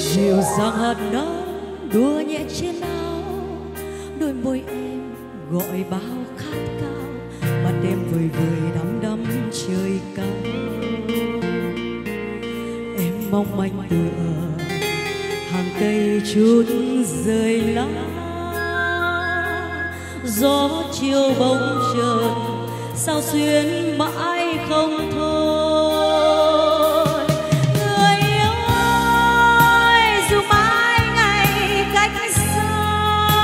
dịu dàng hạt nắng đua nhẹ trên áo, đôi môi em gọi bao khát khao, mặt em vời vời đắm đắm trời cao. Em mong manh tựa hàng cây chút rơi lá, gió chiều bóng chợt sao xuyến mãi không thôi. Người yêu ơi, dù mãi ngày cách xa,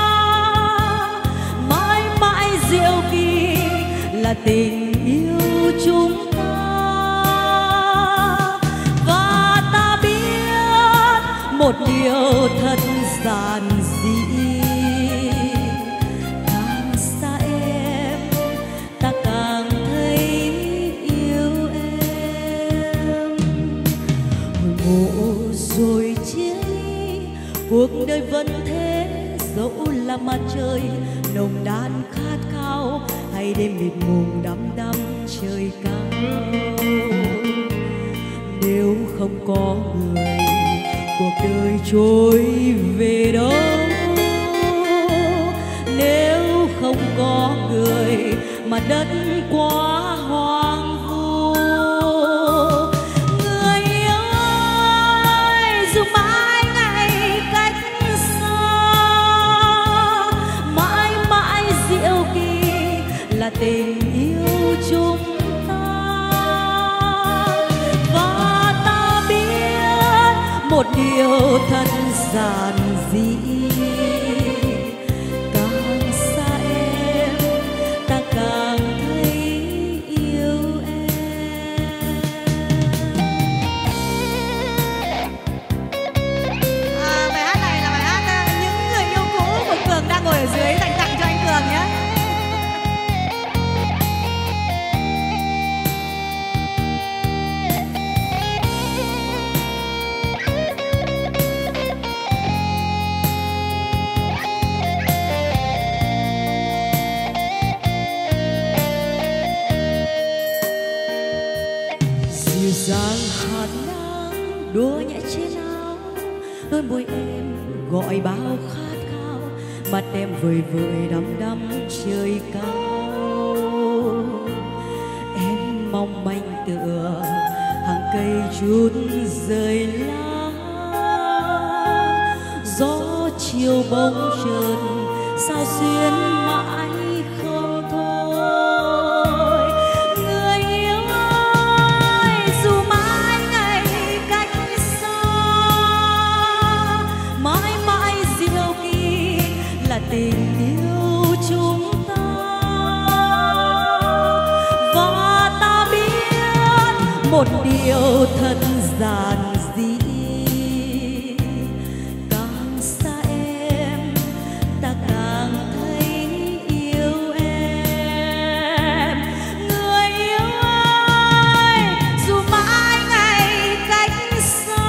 mãi mãi diệu kỳ là tình yêu chúng ta. Và ta biết một điều thật giản dị, rồi chia ly, cuộc đời vẫn thế, dẫu là mặt trời nồng đan khát khao, hay đêm mịt mùng đắm đắm trời cao. Nếu không có người, cuộc đời trôi về đâu? Nếu không có người, mà đất quá hoang vu. Tình yêu chúng ta, và ta biết một điều thật giản dị, càng xa em ta càng thấy yêu em. Bài hát này là bài hát Những Người Yêu Cũ của Cường đang ngồi ở dưới, dành tặng cho anh Cường nhé. Dịu dàng hạt nắng đua nhẹ trên áo, đôi môi em gọi bao khát khao, mặt em vời vợi đắm đắm trời cao. Em mong manh tựa hàng cây chút rơi lá, gió chiều bóng chợt sao xuyến mãi không thôi. Người yêu ơi, dù mãi ngày cách xa, mãi mãi diệu kỳ là tình yêu chúng ta. Và ta biết một điều thật giản dị, càng xa em ta càng thấy yêu em. Người yêu ơi, dù mãi ngày cách xa,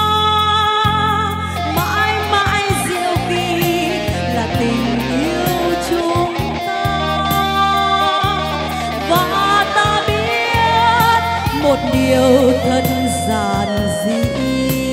mãi mãi diệu kỳ là tình yêu chúng ta. Và ta biết một điều thật giản dị,